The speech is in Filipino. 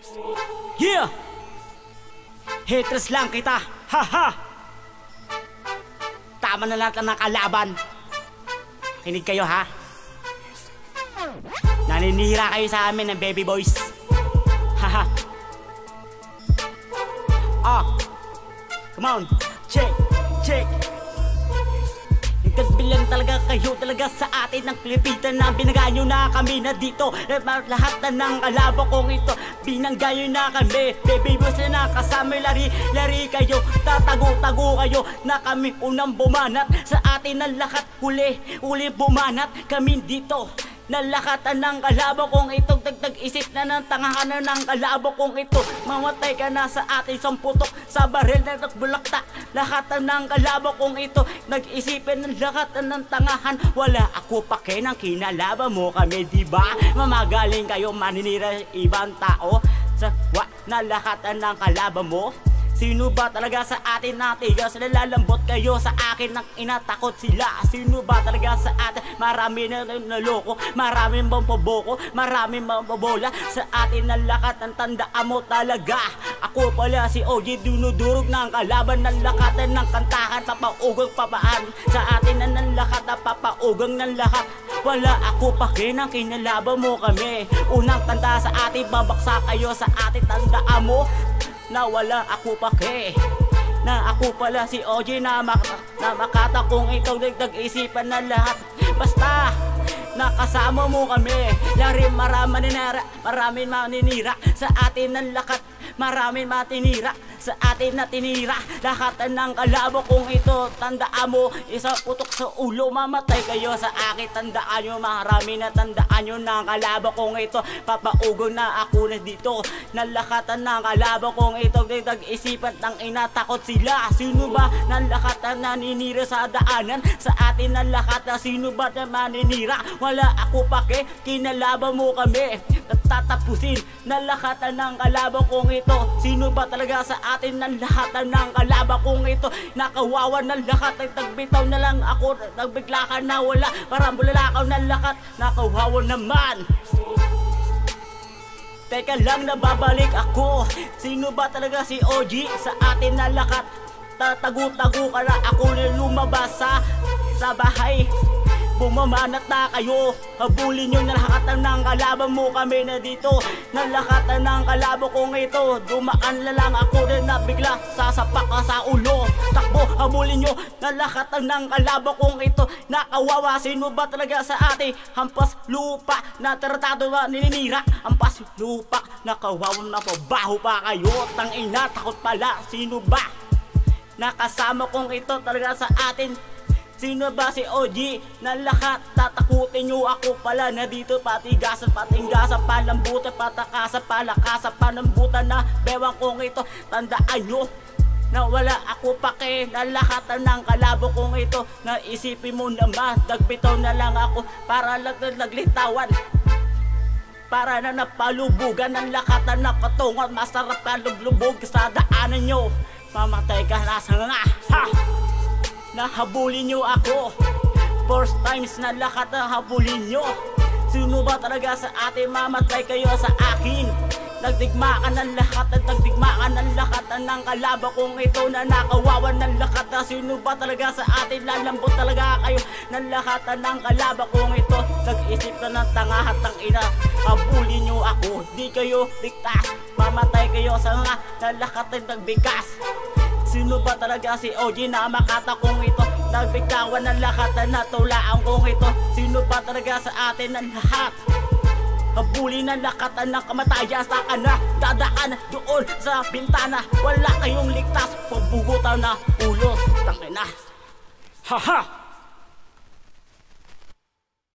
Yeah! Haters lang kita, haha! Tama na lahat ng kalaban. Kinig kayo ha. Naninira kayo sa amin ng baby boys. Haha. Come on, check, check. Nagkasbilan talaga kayo talaga sa atin ng Pilipinas na binanggayo na kami na dito. Lahat na ng kalaban kong ito binanggayo na kami. Baby boys na nakasama, lari kayo, tatago kayo na kami unang bumanat sa atin ng lahat. Huli bumanat kami dito. Nalakatan ng kalaban kong ito, dagdag isip na ng tangahan na ng kalaban kong ito. Mamatay ka na sa ating samputok sa baril na nagbulakta. Lakatan ng kalaban kong ito, nag-isipin ng lakatan ng tangahan. Wala ako pake ng kinalaban mo kami, diba? Mamagaling kayo maninira ibang tao sa nalakatan ng kalaban mo. Sino ba talaga sa atin natigas? Nalalambot kayo sa akin nang inatakot sila. Sino ba talaga sa atin? Marami na naloko, maraming mampaboko, maraming mampabola. Sa atin nalakat ang tandaan mo talaga. Ako pala si OG, dunudurog ng kalaban. Nalakatan ng kantahan, papaugang papaan. Sa atin na nalakat at papaugang ng lahat. Wala ako pake ng kinalaban mo kami. Unang kanta sa atin, babaksa kayo sa atin. Tandaan mo na wala ako pake, na ako pala si OG na makata kong ito dagdag isipan na lahat. Basta nakasama mo kami, lari maraming maninira sa atin ng lakat. Maraming matinira sa atin na tinira. Lakatan ng kalaban kong ito, tandaan mo, isang putok sa ulo, mamatay kayo sa akin. Tandaan nyo, marami na tandaan nyo ng kalaban kong ito. Papaugon na ako na dito. Nalakatan ng kalaban kong ito, dagdag isipan ng inatakot sila. Sino ba nalakatan naninira sa daanan? Sa atin nalakatan, sino ba na maninira? Wala ako pake, kinalaban mo kami. Tatapusin, nalakatan ng kalaban kong ito. Sino ba talaga sa atin nalakatan ng kalaban kong ito? Nakawawa ng lakat, nagbitaw na lang ako, nagbigla ka na wala, parang bulalakaw ng lakat, nakawawa naman. Teka lang, nababalik ako. Sino ba talaga si OG sa atin nalakat? Tatago ka na ako na lumabas sa bahay. Bumamanat na kayo, habulin nyo na lakatan ng kalaban mo kami na dito. Nalakatan ng kalaban kong ito, dumaan na lang ako na nabigla, sasapak ka sa ulo. Takbo, habulin nyo, nalakatan ng kalaban kong ito. Nakawawa, sino ba talaga sa atin? Hampas lupa, na tratado na nininira. Hampas lupa, nakawawa na pabaho pa kayo. Tangina, takot pala, sino ba? Nakasama kong ito talaga sa atin. Sino ba si OG? Nalakat, tatakutin nyo ako pala na dito. Patinggasan, palambutan, patakasan, palakasan, panambutan na bewang kong ito. Tandaan nyo na wala ako pake, nalakatan ng kalaban kong ito. Naisipin mo naman, dagbitaw na lang ako para naglitawan. Para na napalubugan ng lakatan na patungan. Masarap ka lublubog sa daanan nyo. Mamatay ka na sa nga, ha! Nahabulin nyo ako. First times na lakat na habulin nyo. Sino ba talaga sa atin? Mamatay kayo sa akin. Nagdigmaan ng lakat at nagdigmaan ng lakatan ng kalaban kong ito na nakawawan ng lakat. Sino ba talaga sa atin? Lalambot talaga kayo ng lakatan ng kalaban kong ito. Nag-isip ka ng tangahat ng ina. Habulin nyo ako, di kayo ligtas. Mamatay kayo sa nga nalakat at nagbigas. Sino ba talaga si OG na makata kong ito? Nagbigtawan ng lakatan na tulaan kong ito. Sino ba talaga sa atin ng lahat? Habulin ng lakatan ng kamatayan sa kana. Dadaan doon sa bintana. Wala kayong ligtas, pabugutan na ulo. Tangina. Haha!